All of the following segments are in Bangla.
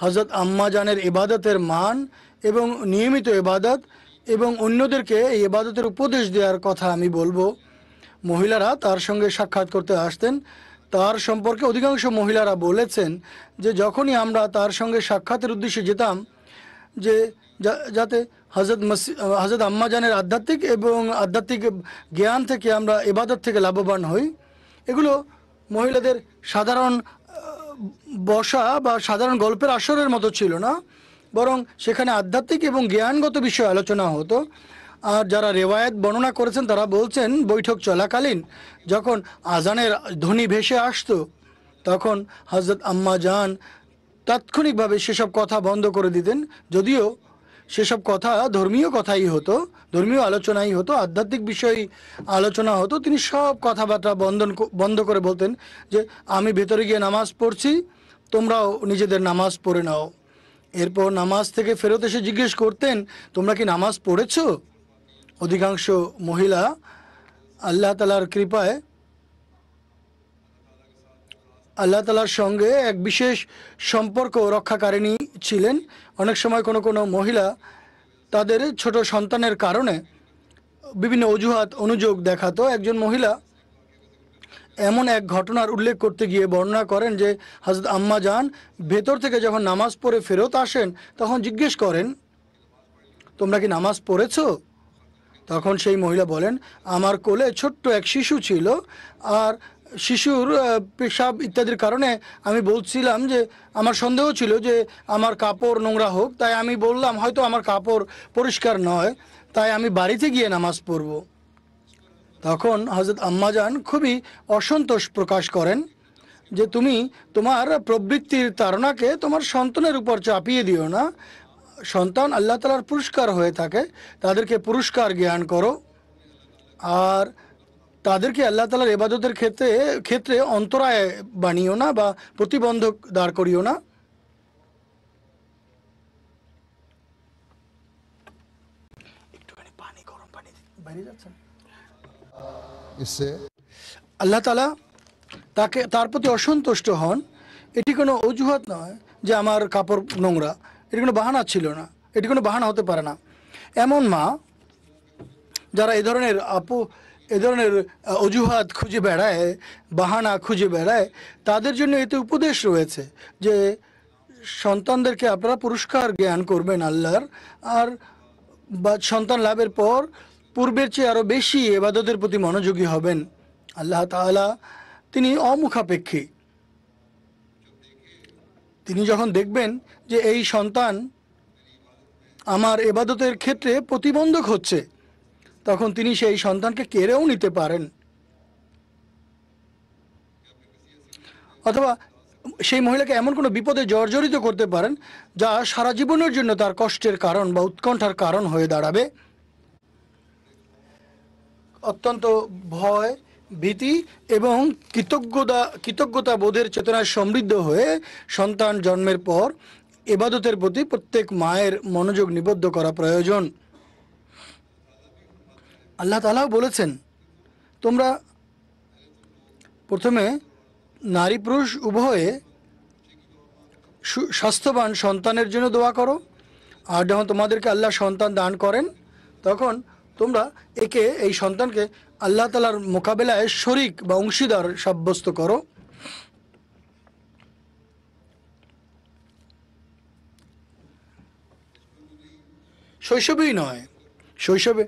হযরত আম্মা জানের ইবাদতের মান এবং নিয়মিত ইবাদত এবং অন্যদেরকে এই ইবাদতের উপদেশ দেওয়ার কথা আমি বলবো। মহিলারা তার সঙ্গে সাক্ষাৎ করতে আসতেন। তার সম্পর্কে অধিকাংশ মহিলারা বলেছেন যে যখনই আমরা তার সঙ্গে সাক্ষাতের উদ্দেশ্যে যেতাম, যে যাতে হযরত আম্মা জানের আধ্যাত্মিক জ্ঞান থেকে আমরা ইবাদত থেকে লাভবান হই। এগুলো মহিলাদের সাধারণ বসা বা সাধারণ গল্পের আসরের মতো ছিল না, বরং সেখানে আধ্যাত্মিক এবং জ্ঞানগত বিষয়ে আলোচনা হতো। আর যারা রেওয়ায়েত বর্ণনা করেছেন তারা বলছেন বৈঠক চলাকালীন যখন আজানের ধ্বনি ভেসে আসতো, তখন হযরত আম্মা জান তাৎক্ষণিকভাবে সেসব কথা বন্ধ করে দিতেন। যদিও সেসব কথা ধর্মীয় কথাই হতো, ধর্মীয় আলোচনাই হতো, আধ্যাত্মিক বিষয় আলোচনা হতো, তিনি সব কথাবার্তা বন্ধ করে বলতেন যে আমি ভেতরে গিয়ে নামাজ পড়ছি, তোমরাও নিজেদের নামাজ পড়ে নাও। এরপর নামাজ থেকে ফেরত এসে জিজ্ঞেস করতেন, তোমরা কি নামাজ পড়েছো? অধিকাংশ মহিলা আল্লাহ তাআলার কৃপায় আল্লাহ তাআলার সঙ্গে এক বিশেষ সম্পর্ক রক্ষাকারিণী ছিলেন। অনেক সময় কোনো কোনো মহিলা তাদের ছোট সন্তানের কারণে বিভিন্ন অজুহাত অনুযোগ দেখাতো। একজন মহিলা এমন এক ঘটনার উল্লেখ করতে গিয়ে বর্ণনা করেন যে হযরত আম্মা জান ভেতর থেকে যখন নামাজ পড়ে ফেরত আসেন তখন জিজ্ঞেস করেন, তোমরা কি নামাজ পড়েছো? তখন সেই মহিলা বলেন, আমার কোলে ছোট্ট এক শিশু ছিল, আর শিশুর পেশাব ইত্যাদির কারণে আমি বলছিলাম যে আমার সন্দেহ ছিল যে আমার কাপড় নোংরা হোক, তাই আমি বললাম হয়তো আমার কাপড় পরিষ্কার নয়, তাই আমি বাড়িতে গিয়ে নামাজ পড়ব। তখন হযরত আম্মা জান খুবই অসন্তোষ প্রকাশ করেন যে তুমি তোমার প্রবৃত্তির তাড়নাকে তোমার সন্তানের উপর চাপিয়ে দিও না। সন্তান আল্লাহ তাআলার পুরস্কার হয়ে থাকে, তাদেরকে পুরস্কার জ্ঞান করো, আর তাদেরকে আল্লাহ তাআলার ইবাদতের ক্ষেত্রে অন্তরায় বানিও না বা প্রতিবন্ধক দাঁড় করিও না। একটুখানি পানি, গরম পানি বাইরে যাচ্ছে। আল্লাহ তাআলা তার প্রতি অসন্তুষ্ট হন। এটি কোনো অজুহাত নয় যে আমার কাপড় নোংরা, এটি কোনো বাহানা ছিল না, এটি কোনো বাহানা হতে পারে না। এমন মা যারা এ ধরনের অজুহাত খুঁজে বেড়ায়, বাহানা খুঁজে বেড়ায়, তাদের জন্য এতে উপদেশ রয়েছে যে সন্তানদেরকে আপনারা পুরস্কার জ্ঞান করবেন আল্লাহর, আর সন্তান লাভের পর পূর্বের চেয়ে আরও বেশি ইবাদতের প্রতি মনোযোগী হবেন। আল্লাহ তাআলা তিনি অমুখাপেক্ষী। তিনি যখন দেখবেন যে এই সন্তান আমার ইবাদতের ক্ষেত্রে প্রতিবন্ধক হচ্ছে, তখন তিনি সেই সন্তানকে কেড়েও নিতে পারেন, অথবা সেই মহিলাকে এমন কোনো বিপদে জর্জরিত করতে পারেন যা সারা জীবনের জন্য তার কষ্টের কারণ বা উৎকণ্ঠার কারণ হয়ে দাঁড়াবে। অত্যন্ত ভয়, ভীতি এবং কৃতজ্ঞতা বোধের চেতনায় সমৃদ্ধ হয়ে সন্তান জন্মের পর ইবাদতের প্রতি প্রত্যেক মায়ের মনোযোগ নিবদ্ধ করা প্রয়োজন। আল্লাহ তাআলা বলেছেন, তোমরা প্রথমে নারী পুরুষ উভয়ে স্বাস্থ্যবান সন্তানের জন্য দোয়া করো, আর যখন তোমাদেরকে আল্লাহ সন্তান দান করেন তখন তোমরা এই সন্তানকে আল্লাহ তাআলার মোকাবেলায় শরীক বা অংশীদার সাব্যস্ত করো। শৈশবেই নয়, শৈশবে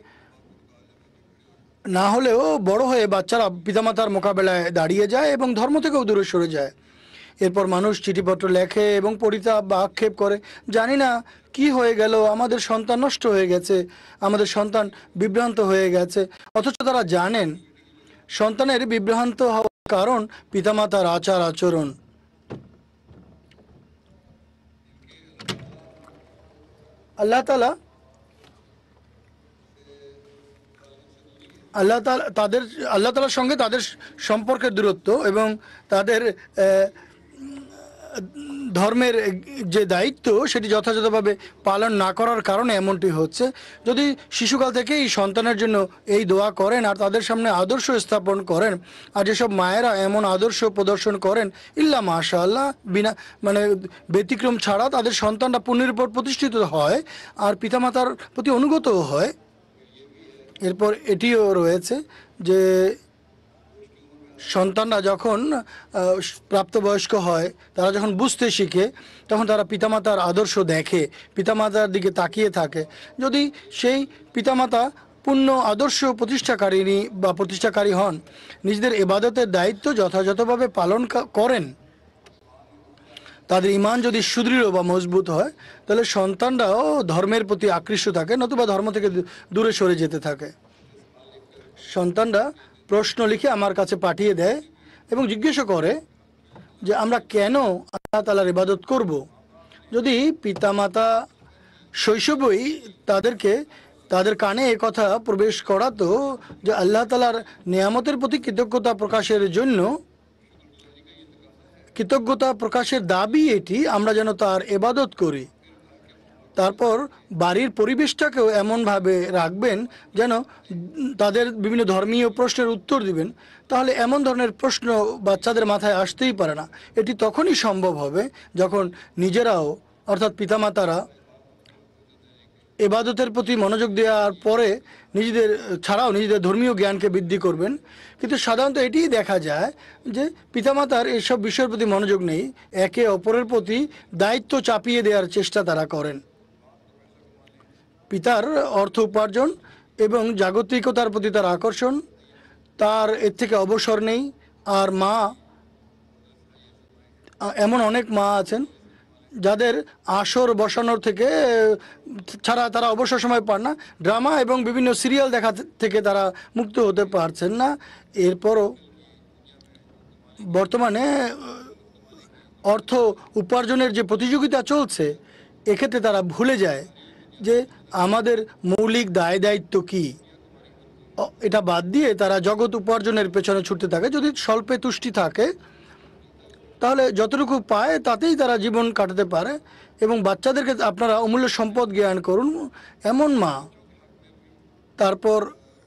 না হলেও বড় হয়ে বাচ্চারা পিতামাতার মোকাবেলায় দাঁড়িয়ে যায় এবং ধর্ম থেকেও দূরে সরে যায়। এরপর মানুষ চিঠিপত্র লেখে এবং পরিতাপ বা আক্ষেপ করে, জানি না কি হয়ে গেল, আমাদের সন্তান নষ্ট হয়ে গেছে, আমাদের সন্তান বিভ্রান্ত হয়ে গেছে। অথচ তারা জানেন সন্তানের বিভ্রান্ত হওয়ার কারণ পিতামাতার আচার আচরণ। আল্লাহ তাআলার সঙ্গে তাদের সম্পর্কের দূরত্ব এবং তাদের ধর্মের যে দায়িত্ব সেটি যথাযথভাবে পালন না করার কারণে এমনটি হচ্ছে। যদি শিশুকাল থেকেই সন্তানের জন্য এই দোয়া করেন আর তাদের সামনে আদর্শ স্থাপন করেন, আর যেসব মায়েরা এমন আদর্শ প্রদর্শন করেন, ইল্লা মাশাআল্লাহ, বিনা মানে ব্যতিক্রম ছাড়া তাদের সন্তানরা পুণ্যের উপর প্রতিষ্ঠিত হয় আর পিতামাতার প্রতি অনুগতও হয়। এরপর এটিও রয়েছে যে সন্তানরা যখন প্রাপ্তবয়স্ক হয়, তারা যখন বুঝতে শিখে, তখন তারা পিতামাতার আদর্শ দেখে, পিতামাতার দিকে তাকিয়ে থাকে। যদি সেই পিতামাতা পূর্ণ আদর্শ প্রতিষ্ঠাকারিণী বা প্রতিষ্ঠাকারী হন, নিজেদের ইবাদতের দায়িত্ব যথাযথভাবে পালন করেন, তাদের ঈমান যদি সুদৃঢ় বা মজবুত হয়, তাহলে সন্তানরাও ধর্মের প্রতি আকৃষ্ট থাকে, নতুবা ধর্ম থেকে দূরে সরে যেতে থাকে। সন্তানরা প্রশ্ন লিখে আমার কাছে পাঠিয়ে দেয় এবং জিজ্ঞেস করে যে আমরা কেন আল্লাহ তাআলার ইবাদত করব। যদি পিতামাতা শৈশবেই তাদের কানে এ কথা প্রবেশ করাতো যে আল্লাহ তাআলার নিয়ামতের প্রতি কৃতজ্ঞতা প্রকাশের দাবি এটি, আমরা যেন তার ইবাদত করি। তারপর বাড়ির পরিবেশটাকেও এমনভাবে রাখবেন যেন তাদের বিভিন্ন ধর্মীয় প্রশ্নের উত্তর দিবেন, তাহলে এমন ধরনের প্রশ্ন বাচ্চাদের মাথায় আসতেই পারে না। এটি তখনই সম্ভব হবে যখন নিজেরাও, অর্থাৎ পিতামাতারা, ইবাদতের প্রতি মনোযোগ দেওয়ার পরে নিজেদের ধর্মীয় জ্ঞানকে বৃদ্ধি করবেন। কিন্তু সাধারণত এটিই দেখা যায় যে পিতামাতার এসব বিষয়ের প্রতি মনোযোগ নেই, একে অপরের প্রতি দায়িত্ব চাপিয়ে দেওয়ার চেষ্টা তারা করেন। পিতার অর্থ উপার্জন এবং জাগতিকতার প্রতি তার আকর্ষণ, তার এর থেকে অবসর নেই। আর এমন অনেক মা আছেন যাদের আসর বসানোর থেকে ছাড়া তারা অবসর সময় পান না, ড্রামা এবং বিভিন্ন সিরিয়াল দেখা থেকে তারা মুক্ত হতে পারছেন না। এরপরও বর্তমানে অর্থ উপার্জনের যে প্রতিযোগিতা চলছে, এক্ষেত্রে তারা ভুলে যায় যে আমাদের মৌলিক দায় দায়িত্ব কী। এটা বাদ দিয়ে তারা জগৎ উপার্জনের পেছনে ছুটতে থাকে। যদি স্বল্পে তুষ্টি থাকে, তাহলে যতটুকু পায় তাতেই তারা জীবন কাটাতে পারে। এবং বাচ্চাদেরকে আপনারা অমূল্য সম্পদ জ্ঞান করুন, এমন মা। তারপর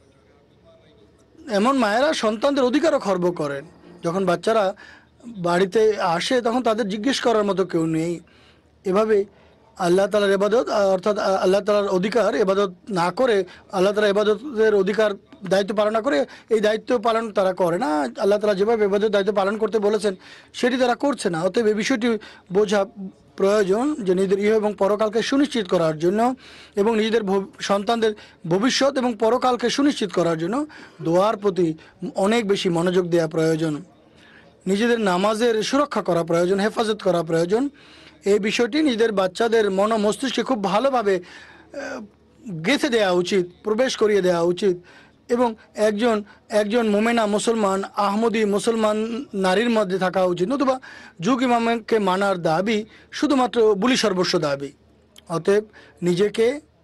এমন মায়েরা সন্তানদের অধিকারও খর্ব করেন। যখন বাচ্চারা বাড়িতে আসে তখন তাদের জিজ্ঞেস করার মতো কেউ নেই। এভাবে আল্লাহ তাআলার ইবাদত, অর্থাৎ আল্লাহ তাআলার অধিকার ইবাদত না করে, আল্লাহ তাআলার ইবাদতের অধিকার দায়িত্ব পালন না করে, এই দায়িত্ব পালন তারা করে না। আল্লাহ তাআলা যেভাবে ইবাদতের দায়িত্ব পালন করতে বলেছেন সেটি তারা করছে না। অতএব এই বিষয়টি বোঝা প্রয়োজন যে নিজেদের ইহ এবং পরকালকে সুনিশ্চিত করার জন্য এবং নিজেদের সন্তানদের ভবিষ্যৎ এবং পরকালকে সুনিশ্চিত করার জন্য দোয়ার প্রতি অনেক বেশি মনোযোগ দেওয়া প্রয়োজন। নিজেদের নামাজের সুরক্ষা করা প্রয়োজন, হেফাজত করা প্রয়োজন। এই বিষয়টি নিজেদের বাচ্চাদের মন ও মস্তিষ্কে খুব ভালোভাবে গেঁথে দেওয়া উচিত, প্রবেশ করিয়ে দেওয়া উচিত। এবং একজন মোমেনা মুসলমান, আহমদী মুসলমান নারীর মধ্যে থাকা উচিত, নতুবা যুগ ইমামকে মানার দাবি শুধুমাত্র বুলি সর্বস্ব দাবি। অতএব নিজেকে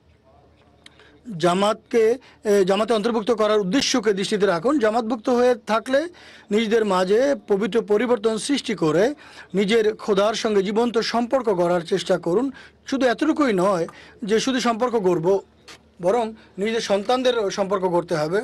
জামাতে অন্তর্ভুক্ত করার উদ্দেশ্যকে দৃষ্টিতে রাখুন। জামাতভুক্ত হয়ে থাকলে নিজেদের মাঝে পবিত্র পরিবর্তন সৃষ্টি করে নিজের খোদার সঙ্গে জীবন্ত সম্পর্ক গড়ার চেষ্টা করুন। শুধু এতটুকুই নয় যে শুধু সম্পর্ক গড়ব, বরং নিজের সন্তানদের সম্পর্ক গড়তে হবে।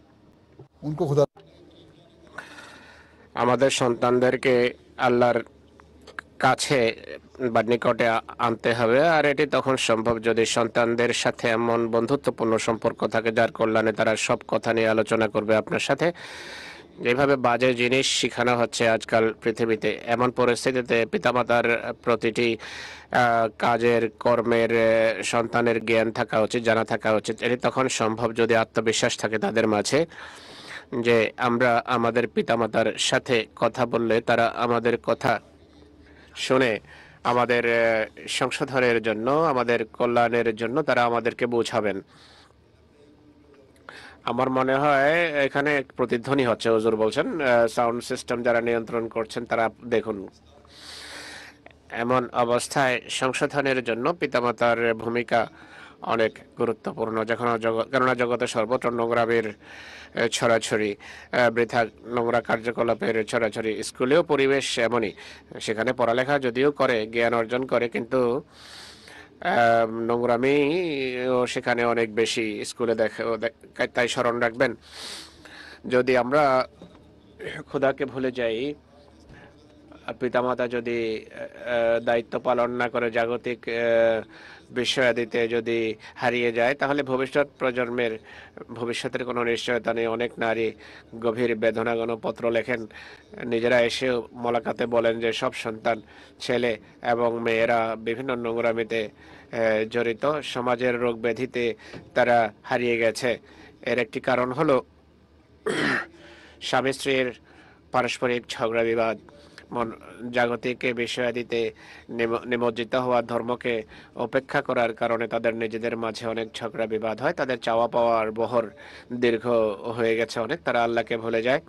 আমাদের সন্তানদেরকে আল্লাহর কাছে বা নিকটে আনতে হবে। আর এটি তখন সম্ভব যদি সন্তানদের সাথে এমন বন্ধুত্বপূর্ণ সম্পর্ক থাকে যার কল্যাণে তারা সব কথা নিয়ে আলোচনা করবে আপনার সাথে। যেভাবে বাজে জিনিস শেখানো হচ্ছে আজকাল পৃথিবীতে, এমন পরিস্থিতিতে পিতামাতার প্রতিটি কাজের কর্মের সন্তানের জ্ঞান থাকা উচিত, জানা থাকা উচিত। এটি তখন সম্ভব যদি আত্মবিশ্বাস থাকে তাদের মাঝে যে আমরা আমাদের পিতামাতার সাথে কথা বললে তারা আমাদের কথা শুনে আমাদের সংশোধনের জন্য, আমাদের কল্যাণের জন্য তারা আমাদেরকে বোঝাবেন। আমার মনে হয় এখানে প্রতিধ্বনি হচ্ছে, হুজুর বলছেন। সাউন্ড সিস্টেম যারা নিয়ন্ত্রণ করছেন তারা দেখুন। এমন অবস্থায় সংশোধনের জন্য পিতামাতার ভূমিকা অনেক গুরুত্বপূর্ণ। কেননা জগতে সর্বত্র নোংরামের ছড়াছড়ি, বৃথা নোংরা কার্যকলাপের ছড়াছড়ি। স্কুলেও পরিবেশ এমনই, সেখানে পড়ালেখা যদিও করে, জ্ঞান অর্জন করে, কিন্তু নোংরামি সেখানে অনেক বেশি স্কুলে দেখে। তাই স্মরণ রাখবেন, যদি আমরা খোদাকে ভুলে যাই, পিতামাতা যদি দায়িত্ব পালন না করে, জাগতিক বিষয়াদিতে যদি হারিয়ে যায়, তাহলে ভবিষ্যৎ প্রজন্মের ভবিষ্যতের কোনো নিশ্চয়তা নেই। অনেক নারী গভীর বেদনাঘন পত্র লেখেন, নিজেরা এসেও মোলাকাতে বলেন যে সব সন্তান, ছেলে এবং মেয়েরা বিভিন্ন নোংরামিতে জড়িত, সমাজের রোগ ব্যাধিতে তারা হারিয়ে গেছে। এর একটি কারণ হলো স্বামী স্ত্রীর পারস্পরিক ঝগড়া বিবাদ, জাগতিক বিষয়াদিতে নিমজ্জিত হওয়া, ধর্মকে উপেক্ষা করার কারণে তাদের নিজেদের মাঝে অনেক ঝগড়া বিবাদ হয়। তাদের চাওয়া পাওয়ার বহর দীর্ঘ হয়ে গেছে অনেক, তারা আল্লাহকে ভুলে যায়।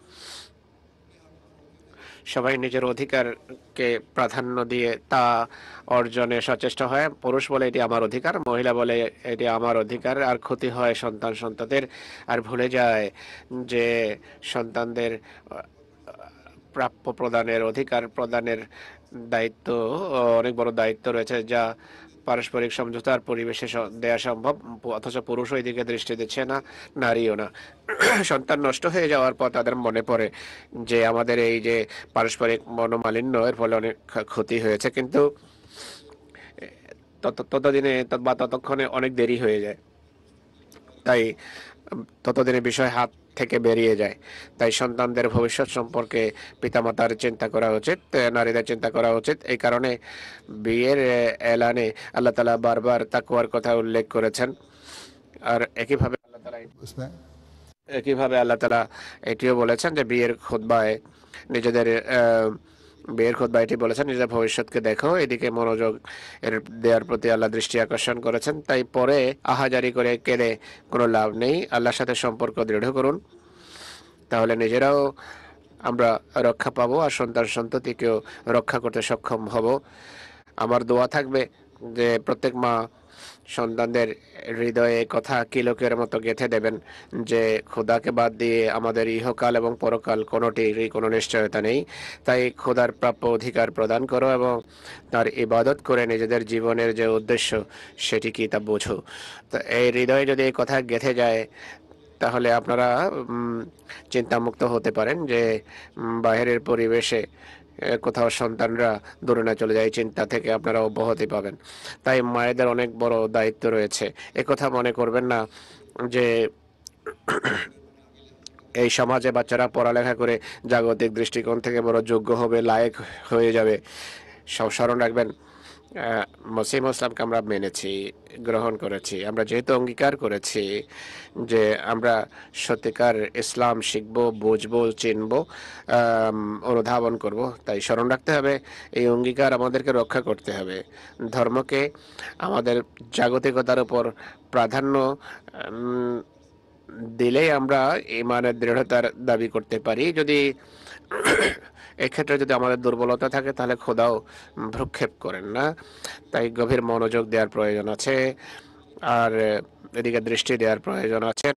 সবাই নিজের অধিকারকে প্রাধান্য দিয়ে তা অর্জনে সচেষ্ট হয়। পুরুষ বলে এটি আমার অধিকার, মহিলা বলে এটি আমার অধিকার, আর ক্ষতি হয় সন্তানদের। আর ভুলে যায় যে সন্তানদের প্রাপ্য প্রদানের, অধিকার প্রদানের দায়িত্ব, অনেক বড় দায়িত্ব রয়েছে, যা পারস্পরিক সমঝোতার পরিবেশে দেয়া সম্ভব, অথচ পুরুষ ওই দিকে দৃষ্টি দিচ্ছে না, নারীও না। সন্তান নষ্ট হয়ে যাওয়ার পর তাদের মনে পড়ে যে আমাদের এই যে পারস্পরিক মনোমালিন্য, এর ফলে অনেক ক্ষতি হয়েছে, কিন্তু ততদিনে বা ততক্ষণে অনেক দেরি হয়ে যায়। তাই ততদিনে বিষয় হাত থেকে বেরিয়ে যায়। তাই সন্তানদের ভবিষ্যৎ সম্পর্কে পিতামাতার চিন্তা করা উচিত, নারীদের চিন্তা করা উচিত। এই কারণে বিয়ের এলানে আল্লাহ তাআলা বারবার তাকওয়ার কথা উল্লেখ করেছেন। আর একইভাবে আল্লাহ তাআলা এটিও বলেছেন যে বিয়ের খুতবায় এটি বলেছেন, নিজেদের ভবিষ্যৎকে দেখো, এদিকে মনোযোগ দেওয়ার প্রতি আল্লাহ দৃষ্টি আকর্ষণ করেছেন। তাই পরে আহাজারি করে কেঁদে কোনো লাভ নেই, আল্লাহর সাথে সম্পর্ক দৃঢ় করুন, তাহলে নিজেরাও আমরা রক্ষা পাবো আর সন্ততিকেও রক্ষা করতে সক্ষম হব। আমার দোয়া থাকবে যে প্রত্যেক মা সন্তানদের হৃদয়ে কথা কিলকের মতো গেঁথে দেবেন যে খোদাকে বাদ দিয়ে আমাদের ইহকাল এবং পরকাল কোনোটিরই কোনো নিশ্চয়তা নেই। তাই খোদার প্রাপ্য অধিকার প্রদান করো এবং তার ইবাদত করে নিজেদের জীবনের যে উদ্দেশ্য সেটি কি তা বোঝো। তো এই হৃদয়ে যদি এই কথা গেঁথে যায়, তাহলে আপনারা চিন্তামুক্ত হতে পারেন যে বাইরের পরিবেশে কোথাও সন্তানরা দূরে না চলে যায়, চিন্তা থেকে আপনারা অব্যাহতি পাবেন। তাই মায়েদের অনেক বড় দায়িত্ব রয়েছে। একথা মনে করবেন না যে এই সমাজে বাচ্চারা পড়ালেখা করে জাগতিক দৃষ্টিকোণ থেকে বড় যোগ্য হবে, লায়েক হয়ে যাবে। সব স্মরণ রাখবেন, মসিহ ইসলামকে আমরা মেনেছি, গ্রহণ করেছি। আমরা যেহেতু অঙ্গীকার করেছি যে আমরা সত্যিকার ইসলাম শিখব, বুঝবো, চিনব, অনুধাবন করব, তাই স্মরণ রাখতে হবে এই অঙ্গীকার আমাদেরকে রক্ষা করতে হবে। ধর্মকে আমাদের জাগতিকতার উপর প্রাধান্য দিলেই আমরা ইমানের দৃঢ়তার দাবি করতে পারি। যদি এক্ষেত্রে যদি আমাদের দুর্বলতা থাকে, তাহলে খোদাও ভ্রুক্ষেপ করেন না। তাই গভীর মনোযোগ দেওয়ার প্রয়োজন আছে, আর এদিকে দৃষ্টি দেওয়ার প্রয়োজন আছে।